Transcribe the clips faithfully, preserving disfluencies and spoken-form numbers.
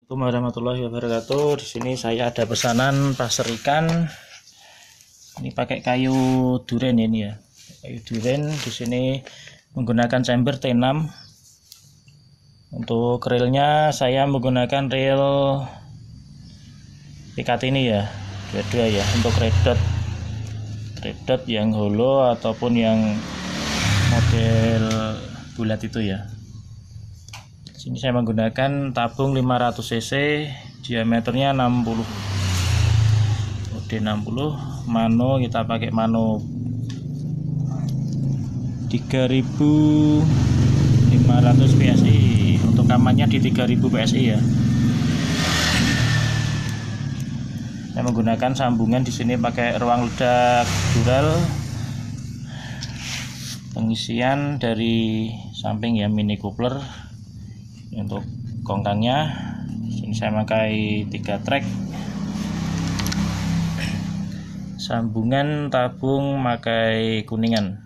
Assalamualaikum warahmatullahi wabarakatuh. Di sini saya ada pesanan pasar ikan. Ini pakai kayu duren ini ya. Kayu duren di sini menggunakan chamber T enam. Untuk reelnya saya menggunakan reel pikat ini ya, dua-dua ya. Untuk red dot, red dot yang hollow ataupun yang model bulat itu ya. Sini saya menggunakan tabung lima ratus cc, diameternya enam puluh, mode enam puluh, mano kita pakai mano tiga ribu lima ratus psi. Untuk kamannya di tiga ribu psi ya. Saya menggunakan sambungan di sini pakai ruang ledak dural. Pengisian dari samping ya, mini coupler. Untuk kongkangnya sini saya pakai tiga trek, sambungan tabung pakai kuningan.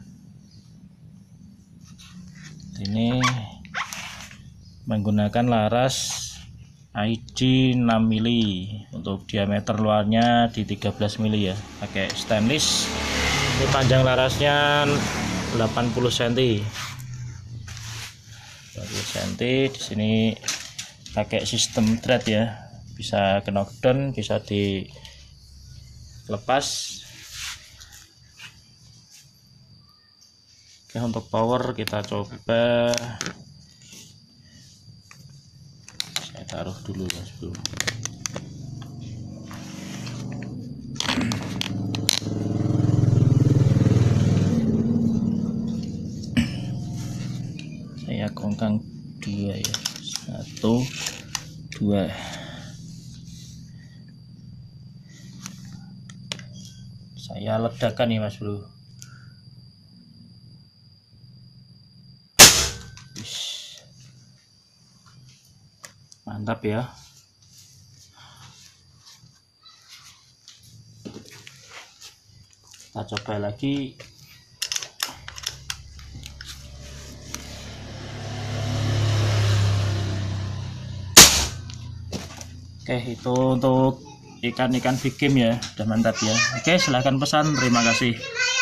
Ini menggunakan laras I D enam mili, untuk diameter luarnya di tiga belas mili ya, pakai stainless. Ini panjang larasnya delapan puluh sentimeter. delapan puluh sentimeter. Di sini pakai sistem thread ya, bisa ke knockdown, bisa dilepas. Oke, untuk power kita coba, saya taruh dulu ya sebelum. Saya kongkang dua ya, satu dua. Saya ledakan nih mas bro. Wish. Mantap ya. Kita coba lagi. Oke, itu untuk ikan-ikan big game ya, udah mantap ya. Oke, silahkan pesan, terima kasih.